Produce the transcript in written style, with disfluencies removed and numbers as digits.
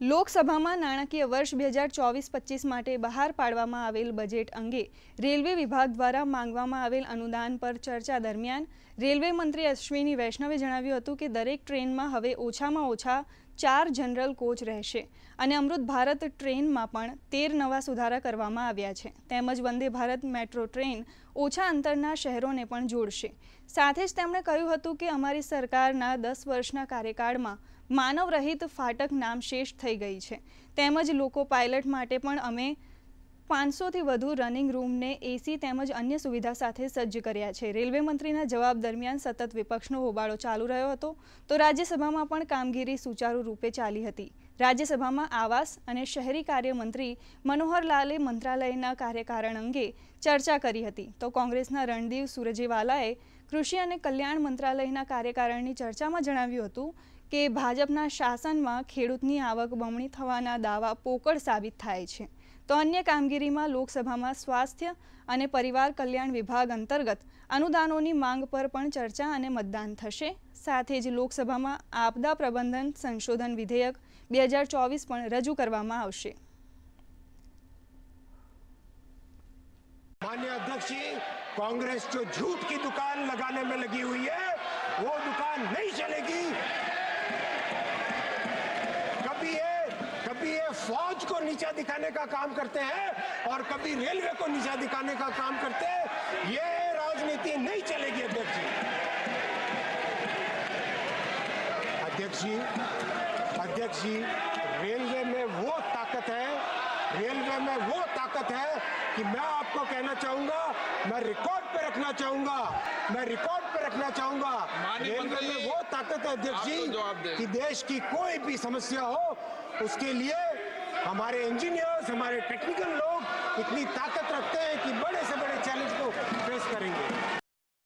લોકસભામાં નાણાકીય વર્ષ 2024-25 માટે બહાર પાડવામાં આવેલ બજેટ અંગે રેલવે વિભાગ દ્વારા માંગવામાં આવેલ અનુદાન પર ચર્ચા દરમિયાન રેલવે મંત્રી અશ્વિની વૈષ્ણવે જણાવ્યું હતું કે દરેક ટ્રેનમાં હવે ઓછામાં ઓછા 4 જનરલ કોચ રહેશે અને અમૃત ભારત ટ્રેનમાં પણ 13 નવા સુધારા કરવામાં આવ્યા છે. તેમજ વંદે ભારત મેટ્રો ટ્રેન ઓછા અંતરના શહેરોને પણ જોડશે. સાથે જ તેમણે કહ્યું હતું કે અમારી સરકારના 10 વર્ષના કાર્યકાળમાં માનવ રહિત ફાટક નામશેષ થઈ ગઈ છે. તેમજ લોકો પાયલટ માટે પણ અમે 500થી વધુ રનિંગ રૂમને એસી તેમજ અન્ય સુવિધા સાથે સજ્જ કર્યા છે. રેલવે મંત્રીના જવાબ દરમિયાન સતત વિપક્ષનો હોબાળો ચાલુ રહ્યો હતો તો રાજ્યસભામાં પણ કામગીરી સુચારુ રૂપે ચાલી હતી. રાજ્યસભામાં આવાસ અને શહેરી કાર્ય મંત્રી મનોહર લાલે મંત્રાલયના કાર્યકારણ અંગે ચર્ચા કરી હતી તો કોંગ્રેસના રણદીપ સુરજેવાલાએ કૃષિ અને કલ્યાણ મંત્રાલયના કાર્યકારણની ચર્ચામાં જણાવ્યું હતું કે ભાજપના શાસનમાં ખેડૂતની આવક બમણી થવાના દાવા પોકળ સાબિત થાય છે. તો અન્ય કામગીરીમાં લોકસભામાં સ્વાસ્થ્ય અને પરિવાર કલ્યાણ વિભાગ અંતર્ગત અનુદાનોની માંગ પર પણ ચર્ચા અને મતદાન થશે. સાથે જ લોકસભામાં આપદા પ્રબંધન સંશોધન વિધેયક 2024 પણ રજૂ કરવામાં આવશે. माननीय अध्यक्ष जी, कांग्रेस जो झूठ की दुकान लगाने में लगी हुई है वो दुकान नहीं चलेगी. कभी ये फौज को नीचा दिखाने का काम करते हैं और कभी रेलवे को नीचा दिखाने का काम करते हैं. ये राजनीति नहीं चलेगी अध्यक्ष जी, रेलवे में वो ताकत है कि मैं आपको कहना चाहूंगा, मैं रिकॉर्ड पे रखना चाहूंगा रेलवे में वो ताकत है अध्यक्ष जी कि देश की कोई भी समस्या हो उसके लिए हमारे इंजीनियर्स, हमारे टेक्निकल लोग इतनी ताकत रखते हैं कि बड़े से बड़े